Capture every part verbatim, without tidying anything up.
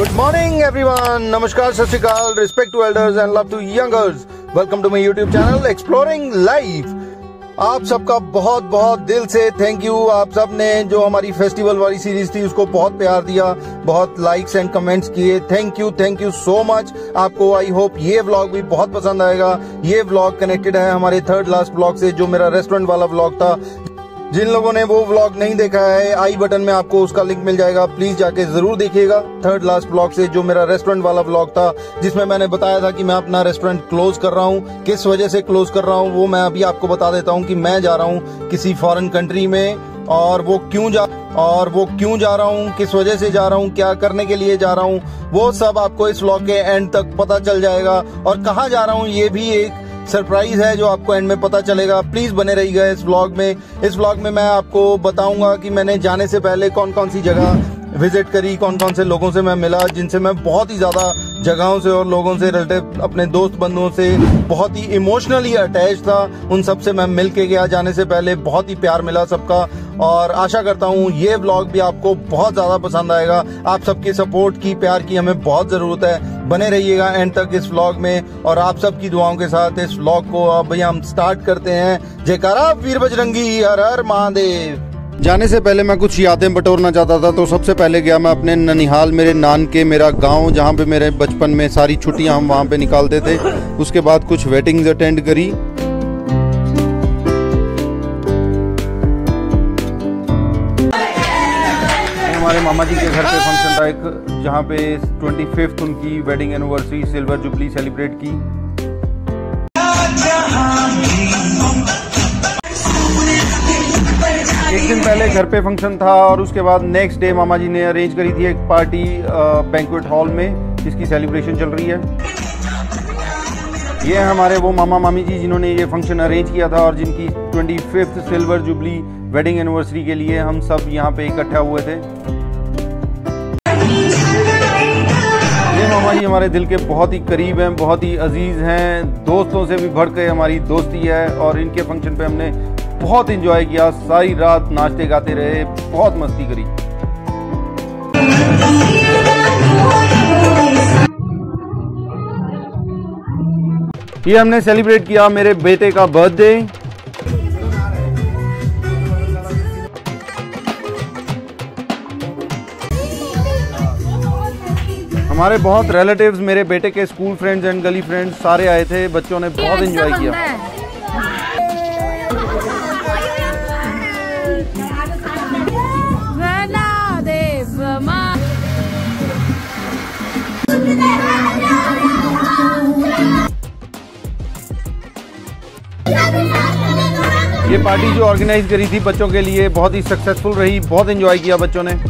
Good morning everyone, नमस्कार, सत श्री अकाल, respect to elders and love to youngers. Welcome to my YouTube channel exploring life. आप सबका बहुत बहुत दिल से थैंक यू। आप सब ने जो हमारी फेस्टिवल वाली सीरीज थी उसको बहुत प्यार दिया, बहुत लाइक्स एंड कमेंट्स किए। Thank you thank you so much. आपको आई होप ये व्लॉग भी बहुत पसंद आएगा। ये व्लॉग कनेक्टेड है हमारे थर्ड लास्ट व्लॉग से, जो मेरा रेस्टोरेंट वाला व्लॉग था। जिन लोगों ने वो व्लॉग नहीं देखा है, आई बटन में आपको उसका लिंक मिल जाएगा, प्लीज जाके जरूर देखिएगा। थर्ड लास्ट व्लॉग से जो मेरा रेस्टोरेंट वाला व्लॉग था, जिसमें मैंने बताया था कि मैं अपना रेस्टोरेंट क्लोज कर रहा हूँ। किस वजह से क्लोज कर रहा हूँ वो मैं अभी आपको बता देता हूँ कि मैं जा रहा हूँ किसी फॉरेन कंट्री में, और वो क्यों जा और वो क्यों जा रहा हूँ, किस वजह से जा रहा हूँ, क्या करने के लिए जा रहा हूँ, वो सब आपको इस व्लॉग के एंड तक पता चल जाएगा। और कहाँ जा रहा हूँ ये भी एक सरप्राइज है जो आपको एंड में पता चलेगा। प्लीज बने रहिएगा इस व्लॉग में। इस व्लॉग में मैं आपको बताऊंगा कि मैंने जाने से पहले कौन कौन सी जगह विजिट करी, कौन कौन से लोगों से मैं मिला, जिनसे मैं बहुत ही ज्यादा जगहों से और लोगों से, रिलेटिव, अपने दोस्त बंधुओं से बहुत ही इमोशनली अटैच था। उन सब से मैं मिल के गया जाने से पहले, बहुत ही प्यार मिला सबका। और आशा करता हूँ ये व्लॉग भी आपको बहुत ज्यादा पसंद आएगा। आप सबके सपोर्ट की, प्यार की हमें बहुत जरूरत है। बने रहिएगा एंड तक इस व्लॉग में, और आप सबकी दुआओं के साथ इस व्लॉग को अब भैया हम स्टार्ट करते हैं। जयकारा वीर बजरंगी, हर हर महादेव। जाने से पहले मैं कुछ यादें बटोरना चाहता था, तो सबसे पहले गया मैं अपने ननिहाल, मेरे नान के, मेरा गांव, जहां पे मेरे बचपन में सारी छुट्टियां हम वहां पे निकालते थे। उसके बाद कुछ वेडिंग्स अटेंड करी। हमारे मामा जी के घर पे फंक्शन था एक, जहाँ पे ट्वेंटी फिफ्थ उनकी wedding anniversary, silver jubilee celebrate की। एक दिन पहले घर पे फंक्शन था, और उसके बाद नेक्स्ट डे मामा जी ने अरेंज करी थी एक पार्टी बैंक्वेट हॉल में, जिसकी सेलिब्रेशन चल रही है। ये हमारे वो मामा मामी जी जिन्होंने ये फंक्शन अरेंज किया था, और जिनकी twenty fifth silver jubilee wedding anniversary के लिए हम सब यहाँ पे इकट्ठा हुए थे। ये मामा जी हमारे दिल के बहुत ही करीब हैं, बहुत ही अजीज हैं, दोस्तों से भी बढ़ के हमारी दोस्ती है। और इनके फंक्शन पे हमने बहुत एंजॉय किया, सारी रात नाचते गाते रहे, बहुत मस्ती करी। ये हमने सेलिब्रेट किया मेरे बेटे का बर्थडे। हमारे बहुत रिलेटिव्स, मेरे बेटे के स्कूल फ्रेंड्स एंड गली फ्रेंड्स सारे आए थे। बच्चों ने बहुत एंजॉय किया। ये पार्टी जो ऑर्गेनाइज करी थी बच्चों के लिए बहुत ही सक्सेसफुल रही, बहुत एंजॉय किया बच्चों ने।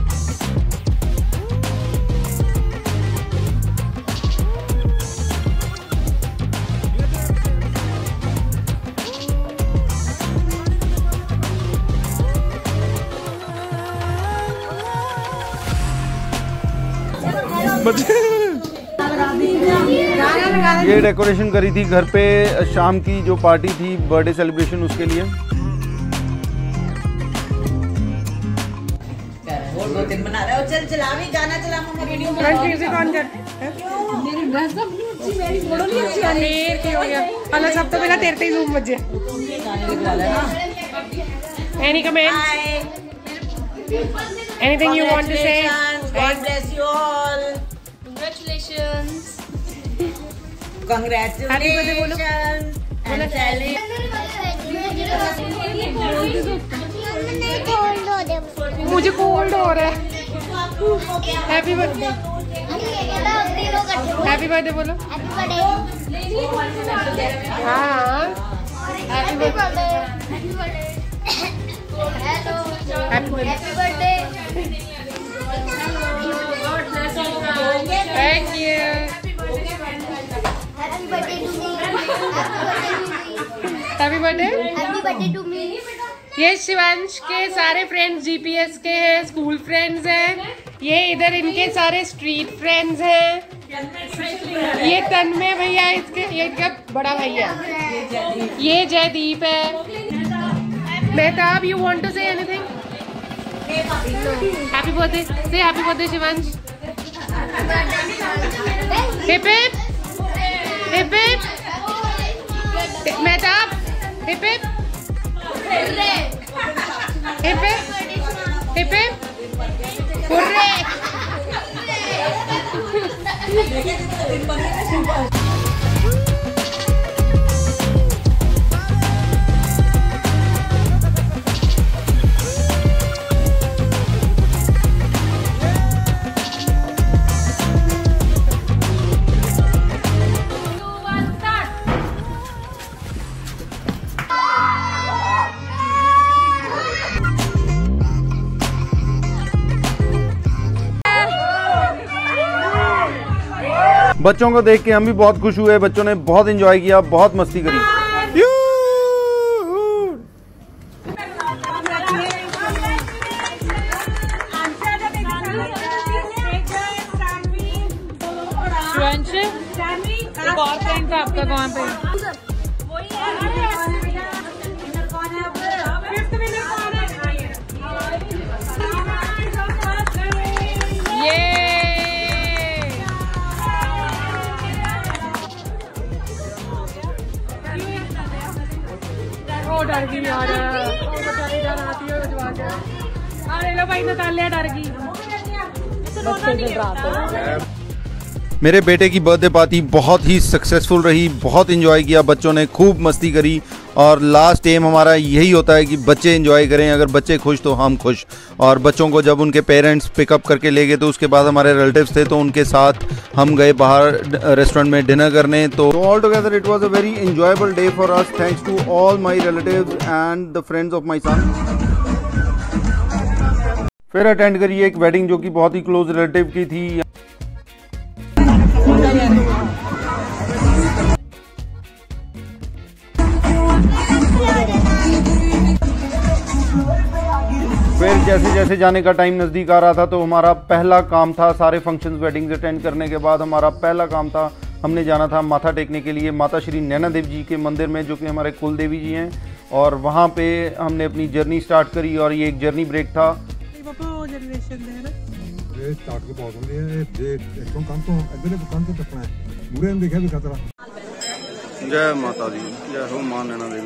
ये डेकोरेशन करी थी घर पे, शाम की जो पार्टी थी बर्थडे सेलिब्रेशन, उसके लिए। बना रहे हो, चल चला भी गाना चला, मम्मा वीडियो में म्यूजिक ऑन कर। मेरी ड्रेस सब अच्छी, मेरी फोटो नहीं अच्छी आ रही है, क्या हो गया? वाला सब तो मेरा तेरे पे ही जूम बजे। गाने लिखवा लेना। Any comments? Anything you want to say? God bless you all. Congratulations. Congratulations. Happy birthday बोलो। बोलो चैली। मुझे कोल्ड हो रहा है। Happy birthday. हैप्पी बर्थडे बोलो। हाँ, happy birthday. Happy birthday. Thank you. Happy birthday. Happy birthday to me. ये शिवांश के सारे फ्रेंड्स जीपीएस के हैं, स्कूल फ्रेंड्स हैं। ये इधर इनके सारे स्ट्रीट फ्रेंड्स हैं। ये तन्मय भैया, इसके ये इनका बड़ा भैया, ये जयदीप है। Mehtab, you want to say anything? Happy birthday. Say happy birthday Shivansh. Hip hip hip hip Mehtab hip hip hip hip hip hurray. बच्चों को देख के हम भी बहुत खुश हुए। बच्चों ने बहुत एंजॉय किया, बहुत मस्ती करी। एक और फ्रेंड था आपका कौन पे? डर गई यार, बेचारी डर आती है जवा के। अरे लो भाई नतालिया डर गई। मेरे बेटे की बर्थडे पार्टी बहुत ही सक्सेसफुल रही, बहुत एंजॉय किया, बच्चों ने खूब मस्ती करी। और लास्ट एम हमारा यही होता है कि बच्चे एंजॉय करें। अगर बच्चे खुश तो हम खुश। और बच्चों को जब उनके पेरेंट्स पिकअप करके ले गए तो उसके बाद हमारे रिलेटिव्स थे तो उनके साथ हम गए बाहर रेस्टोरेंट में डिनर करने। तो all together it was a very enjoyable day for us, thanks to all my relatives and the friends of my son. फिर अटेंड करिए एक वेडिंग जो कि बहुत ही क्लोज रिलेटिव की थी। फिर जैसे जैसे जाने का टाइम नज़दीक आ रहा था तो हमारा पहला काम था, सारे फंक्शंस वेडिंग्स अटेंड करने के बाद हमारा पहला काम था, हमने जाना था माथा टेकने के लिए माता श्री नैना देवी जी के मंदिर में, जो कि हमारे कुल देवी जी हैं। और वहाँ पे हमने अपनी जर्नी स्टार्ट करी और ये एक जर्नी ब्रेक था। जय माता दी, जय हो मां नैना देवी।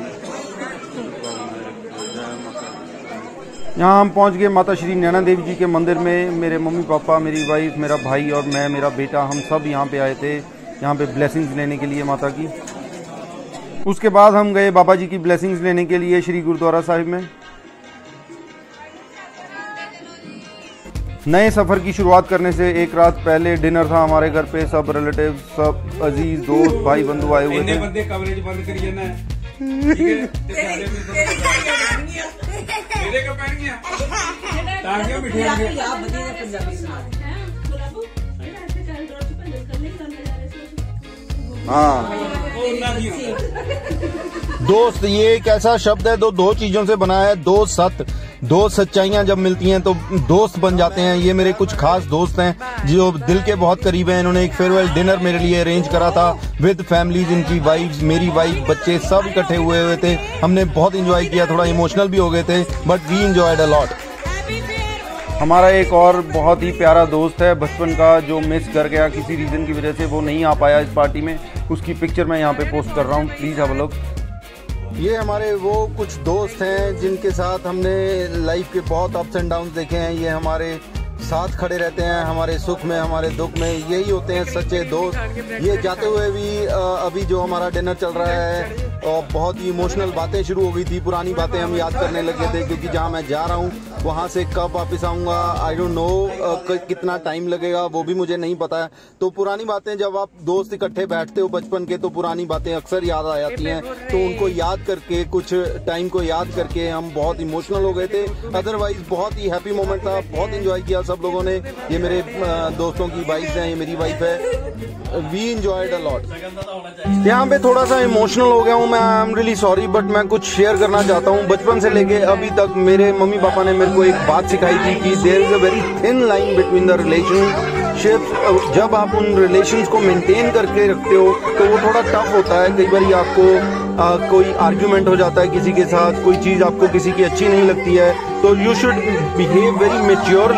यहाँ हम पहुँच गए माता श्री नैना देवी जी के मंदिर में। मेरे मम्मी पापा, मेरी वाइफ, मेरा भाई और मैं, मेरा बेटा, हम सब यहाँ पे आए थे, यहाँ पे ब्लेसिंग्स लेने के लिए माता की। उसके बाद हम गए बाबा जी की ब्लेसिंग्स लेने के लिए श्री गुरुद्वारा साहिब में। नए सफ़र की शुरुआत करने से एक रात पहले डिनर था हमारे घर पे। सब रिलेटिव, सब अजीज दोस्त, भाई बंधु आए हुए थे। हाँ, दोस्त ये एक ऐसा शब्द है जो दो चीजों से बना है, दो सत्य। दो सच्चाइयां जब मिलती हैं तो दोस्त बन जाते हैं। ये मेरे कुछ खास दोस्त हैं जो दिल के बहुत करीब हैं। इन्होंने एक फेयरवेल डिनर मेरे लिए अरेंज करा था विद फैमिलीज, इनकी वाइफ्स, मेरी वाइफ, बच्चे सब इकट्ठे हुए हुए थे। हमने बहुत एंजॉय किया, थोड़ा इमोशनल भी हो गए थे, but we enjoyed a lot. हमारा एक और बहुत ही प्यारा दोस्त है बचपन का जो मिस कर गया किसी रीज़न की वजह से, वो नहीं आ पाया इस पार्टी में। उसकी पिक्चर मैं यहाँ पे पोस्ट कर रहा हूँ, प्लीज़ हैव अ लुक। ये हमारे वो कुछ दोस्त हैं जिनके साथ हमने लाइफ के बहुत अप्स एंड डाउन्स देखे हैं। ये हमारे साथ खड़े रहते हैं, हमारे सुख में, हमारे दुख में। यही होते हैं सच्चे दोस्त। ये जाते हुए भी अभी जो हमारा डिनर चल रहा है और बहुत ही इमोशनल बातें शुरू हो गई थी, पुरानी बातें हम याद करने लगे थे, क्योंकि जहाँ मैं जा रहा हूँ वहाँ से कब वापस आऊँगा आई डोंट नो, कितना टाइम लगेगा वो भी मुझे नहीं पता है। तो पुरानी बातें, जब आप दोस्त इकट्ठे बैठते हो बचपन के, तो पुरानी बातें अक्सर याद आ जाती हैं। तो उनको याद करके, कुछ टाइम को याद करके हम बहुत इमोशनल हो गए थे। अदरवाइज बहुत ही हैप्पी मोमेंट था, बहुत इंजॉय किया सब लोगों ने। ये मेरे दोस्तों की वाइफ हैं, ये मेरी वाइफ है। We enjoyed a lot. यहाँ पे थोड़ा सा इमोशनल हो गया हूँ मैं, I am really sorry, but मैं कुछ शेयर करना चाहता हूँ। बचपन से लेके अभी तक मेरे मम्मी पापा ने मेरे को एक बात सिखाई थी कि there is a very thin line between the relationship. जब आप उन रिलेशंस को मेंटेन करके रखते हो तो वो थोड़ा टफ होता है। कई बार आपको आ, कोई आर्ग्यूमेंट हो जाता है किसी के साथ, कोई चीज़ आपको किसी की अच्छी नहीं लगती है, तो you should behave very maturely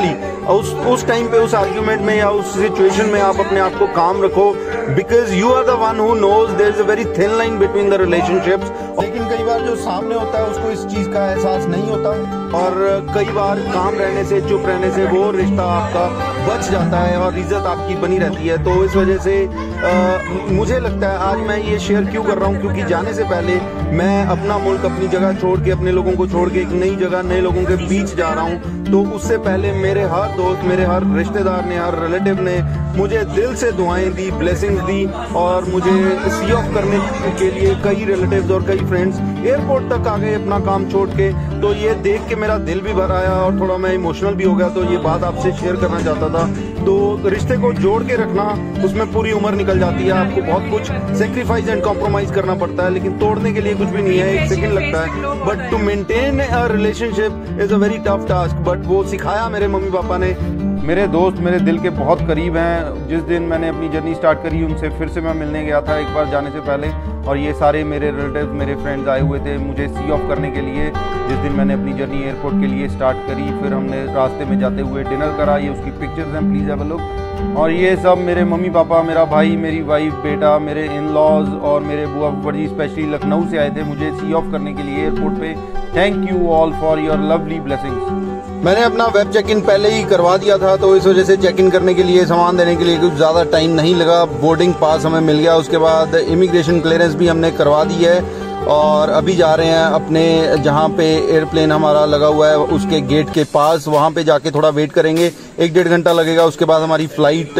उस उस टाइम पे उस आर्ग्यूमेंट में या उस सिचुएशन में आप अपने आप को काम रखो, because you are the one who knows there is a very thin line between the relationships. लेकिन कई बार जो सामने होता है उसको इस चीज का एहसास नहीं होता, और कई बार काम रहने से, चुप रहने से वो रिश्ता आपका बच जाता है और इज्जत आपकी बनी रहती है। तो इस वजह से आ, मुझे लगता है आज मैं ये शेयर क्यों कर रहा हूँ, क्योंकि जाने से पहले मैं अपना मुल्क, अपनी जगह छोड़ के, अपने लोगों को छोड़ के एक नई जगह, नए लोगों के बीच जा रहा हूँ। तो उससे पहले मेरे हर दोस्त, मेरे हर रिश्तेदार ने, हर रिलेटिव ने मुझे दिल से दुआएं दी, ब्लेसिंग्स दी, और मुझे सी ऑफ करने के लिए कई रिलेटिव्स और कई फ्रेंड्स एयरपोर्ट तक आ गए अपना काम छोड़ के। तो ये देख के मेरा दिल भी भर आया और थोड़ा मैं इमोशनल भी हो गया। तो ये बात आपसे शेयर करना चाहता था। तो रिश्ते को जोड़ के रखना, उसमें पूरी उम्र निकल जाती है, आपको बहुत कुछ सेक्रीफाइस एंड कॉम्प्रोमाइज करना पड़ता है, लेकिन तोड़ने के लिए कुछ भी नहीं है, एक सेकंड लगता है। But to maintain a relationship is a very tough task, but वो सिखाया मेरे मम्मी पापा ने। मेरे दोस्त मेरे दिल के बहुत करीब हैं। जिस दिन मैंने अपनी जर्नी स्टार्ट करी, उनसे फिर से मैं मिलने गया था एक बार जाने से पहले, और ये सारे मेरे रिलेटिव, मेरे फ्रेंड्स आए हुए थे मुझे सी ऑफ करने के लिए जिस दिन मैंने अपनी जर्नी एयरपोर्ट के लिए स्टार्ट करी। फिर हमने रास्ते में जाते हुए डिनर करा, ये उसकी पिक्चर्स हैं, प्लीज़ हैव अ लुक। और ये सब मेरे मम्मी पापा, मेरा भाई, मेरी वाइफ, बेटा, मेरे इन लॉज और मेरे बुआ फूफड़ जी स्पेशली लखनऊ से आए थे मुझे सी ऑफ करने के लिए एयरपोर्ट पे। Thank you all for your lovely blessings. मैंने अपना वेब चेक इन पहले ही करवा दिया था, तो इस वजह से चेक इन करने के लिए, सामान देने के लिए कुछ ज़्यादा टाइम नहीं लगा। बोर्डिंग पास हमें मिल गया, उसके बाद इमिग्रेशन क्लियरेंस भी हमने करवा दी है, और अभी जा रहे हैं अपने जहां पे एयरप्लेन हमारा लगा हुआ है उसके गेट के पास, वहां पे जाके थोड़ा वेट करेंगे, एक डेढ़ घंटा लगेगा। उसके बाद हमारी फ्लाइट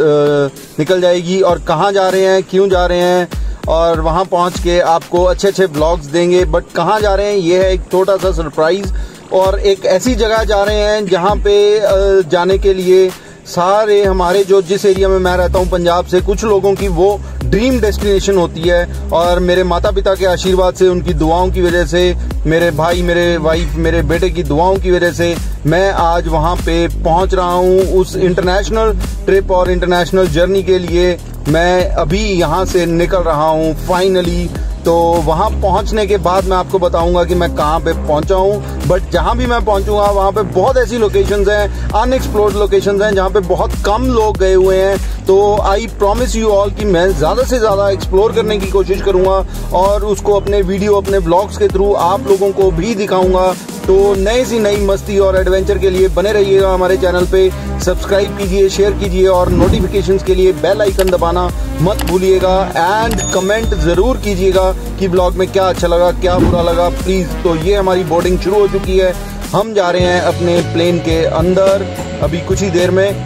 निकल जाएगी, और कहाँ जा रहे हैं, क्यों जा रहे हैं, और वहां पहुंच के आपको अच्छे अच्छे ब्लॉग्स देंगे। बट कहाँ जा रहे हैं ये है एक छोटा सा सरप्राइज, और एक ऐसी जगह जा रहे हैं जहां पे जाने के लिए सारे हमारे, जो जिस एरिया में मैं रहता हूं पंजाब से, कुछ लोगों की वो ड्रीम डेस्टिनेशन होती है। और मेरे माता पिता के आशीर्वाद से, उनकी दुआओं की वजह से, मेरे भाई, मेरे वाइफ, मेरे बेटे की दुआओं की वजह से मैं आज वहां पे पहुंच रहा हूं। उस इंटरनेशनल ट्रिप और इंटरनेशनल जर्नी के लिए मैं अभी यहां से निकल रहा हूं फाइनली। तो वहां पहुंचने के बाद मैं आपको बताऊंगा कि मैं कहां पे पहुंचा हूं। बट जहां भी मैं पहुंचूंगा वहां पे बहुत ऐसी लोकेशंस हैं, अनएक्सप्लोर्ड लोकेशंस हैं, जहां पे बहुत कम लोग गए हुए हैं। तो आई प्रॉमिस यू ऑल कि मैं ज्यादा से ज्यादा एक्सप्लोर करने की कोशिश करूंगा, और उसको अपने वीडियो, अपने ब्लॉग्स के थ्रू आप लोगों को भी दिखाऊंगा। तो नई सी नई मस्ती और एडवेंचर के लिए बने रहिएगा हमारे चैनल पे, सब्सक्राइब कीजिए, शेयर कीजिए, और नोटिफिकेशंस के लिए बेल आइकन दबाना मत भूलिएगा। एंड कमेंट जरूर कीजिएगा कि ब्लॉग में क्या अच्छा लगा, क्या बुरा लगा, प्लीज। तो ये हमारी बोर्डिंग शुरू हो चुकी है, हम जा रहे हैं अपने प्लेन के अंदर अभी कुछ ही देर में,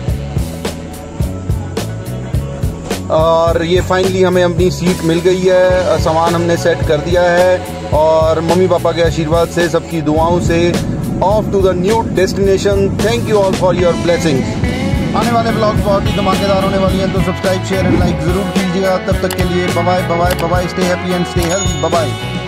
और ये फाइनली हमें अपनी सीट मिल गई है, सामान हमने सेट कर दिया है, और मम्मी पापा के आशीर्वाद से, सबकी दुआओं से off to the new destination. Thank you all for your blessings. आने वाले ब्लॉग्स बहुत ही धमाकेदार होने वाली हैं, तो सब्सक्राइब, शेयर एंड लाइक जरूर कीजिएगा। तब तक के लिए bye bye bye bye, stay happy and stay healthy, bye bye.